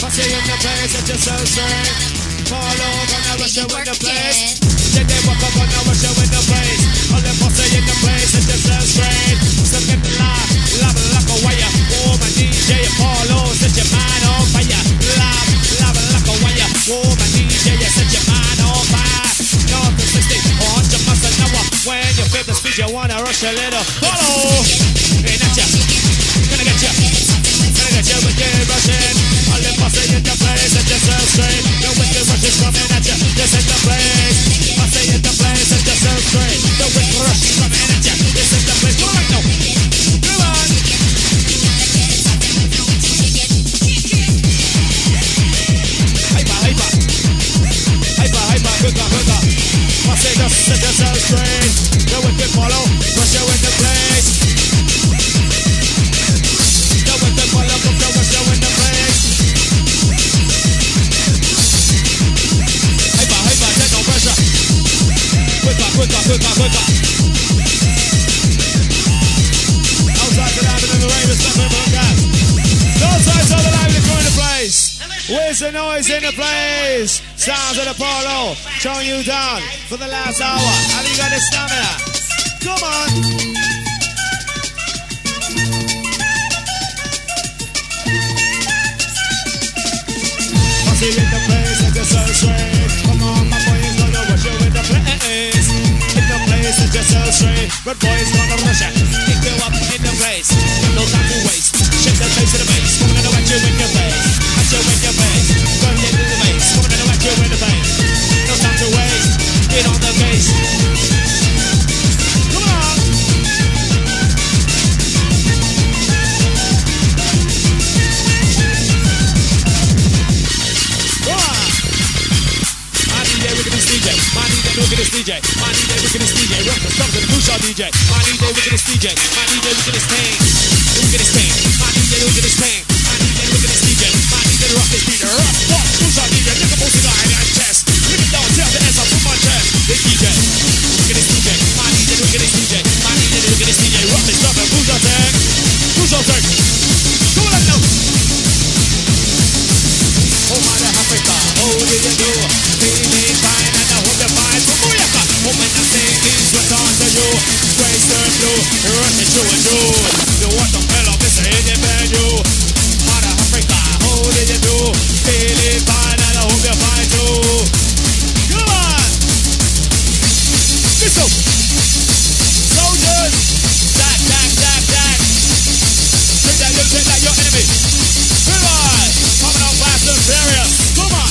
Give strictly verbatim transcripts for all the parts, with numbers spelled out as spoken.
Must be in the place that you're so strange. Fall over now, rush you in the place. Then they walk up on now, rush you in the place. All them pussy in the place that you're so strange. So get the live, love like a wire. Oh, my D J, fall over, set your mind on fire. Love, love like a wire. Oh, my D J, you set your mind on fire. North to sixty, or one hundred miles an hour. When you feel the speed, you wanna rush a little. Follow, ain't that ya? Gonna get ya, gonna get ya with the rushing. All them pussy in the place that you're so strange. The wicked rush is coming at ya, this is the place. Pussy in the place that you're so strange. The wicked rush is coming at ya, this is the place. Come on, no, come on. Hyper, hyper, hyper, hyper, quicker, quicker. Pussy just that you're so strange. The wicked follow, rush you in the place. The wicked follow, come to rush you in the place. Hyper, hyper, take no pressure. Quicker, quicker, quicker, quicker. Outside the live in the rain, respect for the guys. Outside the live in the crew in the place. Where's the noise in the place? Sounds of the polo, showing you down for the last hour. How do you got the stamina? Come on. Pussy in the place, that you're so strange. Come on, my boy is gonna rush you in the place. In the place, that you're so strange. Red boy is gonna rush you, pick you up in the place. No time to waste. Shake the place to the base. Come on, watch you in your face. Watch you in your face. Go into the base. Come on, watch you in the face. No time to waste. Get on the base. Come on. Come on. My D J, look at this D J. My D J, look at this D J. My D J, look at this D J. Rock the stuff to the push out D J. My D J, look at this D J. My D J, look at this thing. Look at this thing. My D J, look at this thing. My D J, look at this D J. My D J, rock this beat. Rock, walk, push out D J. Look at both the guy in that chest. Look it down, tell the ass up to my chest. This D J, look at this D J. My D J, look at this D J. My D J, look at this D J. Rock this stuff and push out thing. Push out thing. Come on now. Oh, mother Africa, oh, did you do? Feeling fine and I hope you're fine. So, booyaka. Oh, when I say things what's on to you. Grace turn blue, rush me through and through. You want to fell off this head and bend you. Mother Africa, how did you do? Feeling fine and I hope you're fine too. Come on! Listen! Soldiers! Jack, jack, jack, jack! Take that, you take that, your enemy! Come on! Coming out fast and furious! Come on!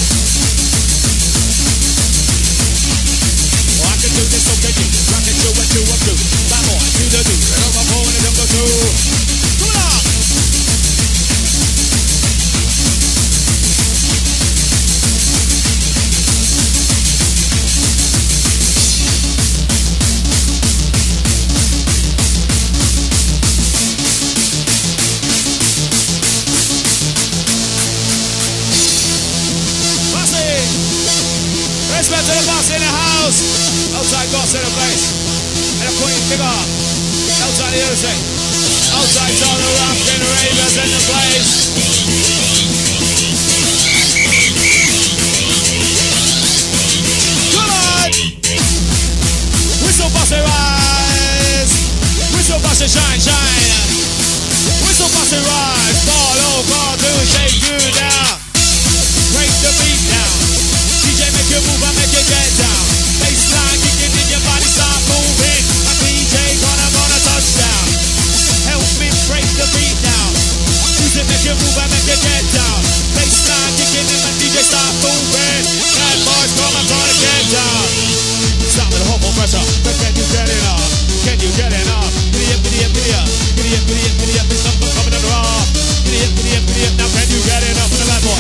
Oh, I can do this, so can you? Rock it, do what you want to. Bad boy, do the do. And I'm a phone and I'm gonna do. Come on! Respect to the boss in the house. Outside boss in the place. And the queen figure. Outside the other thing. Outside all the rock and ravers in the place. Come on! Whistle bossy rise. Whistle bossy shine, shine. Whistle bossy rise. Fall over to shake you down. Break the beat down. D J make you move and make you get down. Bassline kicking in your body, start moving. A D J gonna gonna touchdown. Help me break the beat down. Music make you move and make you get down. Bassline kicking in, my D J start moving. Bad boys come and try to get down. Stop with the humble pressure, but can you get it up? Can you get it up? Giddy up, giddy up, giddy up. Giddy up, giddy up, giddy up. This number coming on the raw. Giddy up, giddy up, giddy up. Now can you get it up for the bad boy?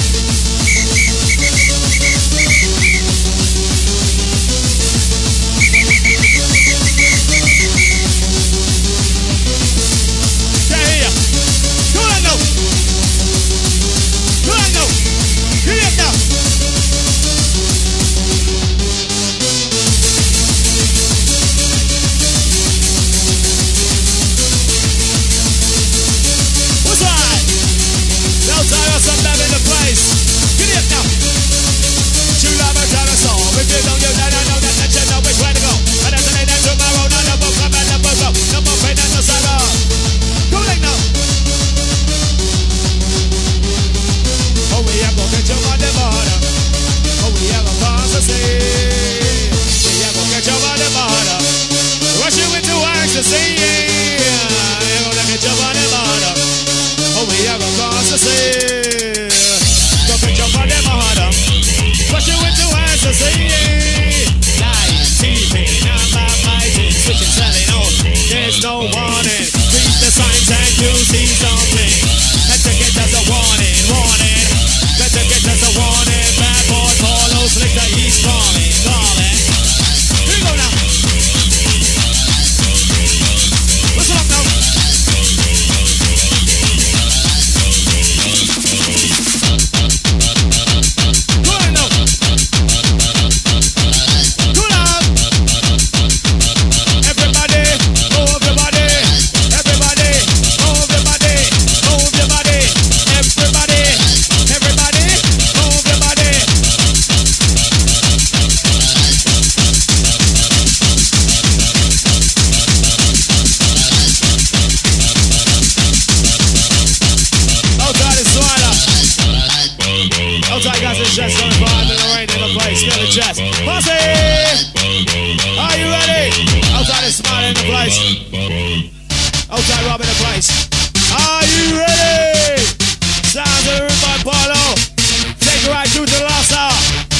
Outside guys in chest, coming for in the rain in the place, still in chest. Posse! Are you ready? Outside is smiling in the place. Outside Rob in the place. Are you ready? Sounds of the room by Paulo. Take it right through to the last hour.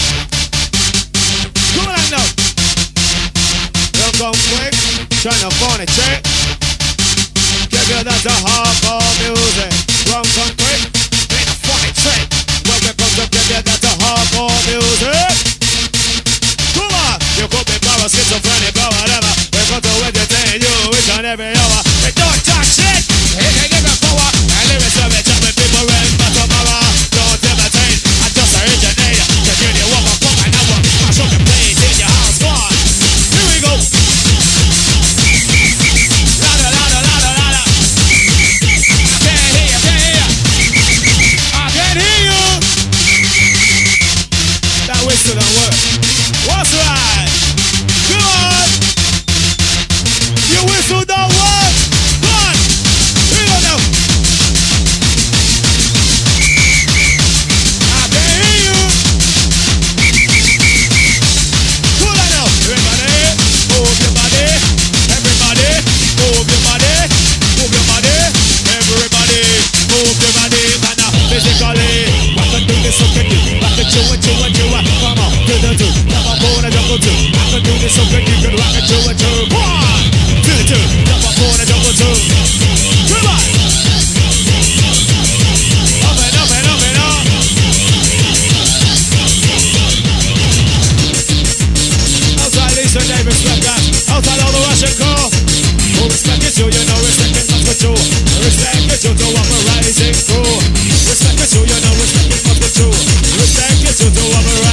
Come on now. Don't come quick. Trying to phone it, check. Check it, that's the hardcore music. Don't come quick. Ain't a funny trick. Welcome to check it, that's the hardcore music. Come on. You could be power, schizophrenic or whatever. We're going to entertain you each and every hour. We don't talk shit. It can give you power. And lyrics of it, jumping people in but tomorrow. Don't imitate. I just originate. Cause you didn't walk a punk and I want to show the place in your house. Come on. Here we go. Louder, louder, louder, louder. I can't hear you, can't hear you. I can't hear you. That whistle don't work. What's right? Come on. Your whistle don't work. Come on. Here we go now. I can hear you. Cool on now. Everybody, move your body. Everybody, move your body. Move your body. Everybody, move your body. And now, physically, I can do this, so can you? I can do it, do it, do it. Come on, do the do. Come on, phone and jump two. I can do this, so can you? Can rock it, do it, do it. One, two, two. Jump on, phone and jump two. Come on. Up and up and up and up. Outside Lisa Davis, respect that. Outside all the Russian crew. Who respect it you, you know respect it must be true. Respect it you to uprising crew. Respect it you, you know respect it must be true. Respect it you to uprising.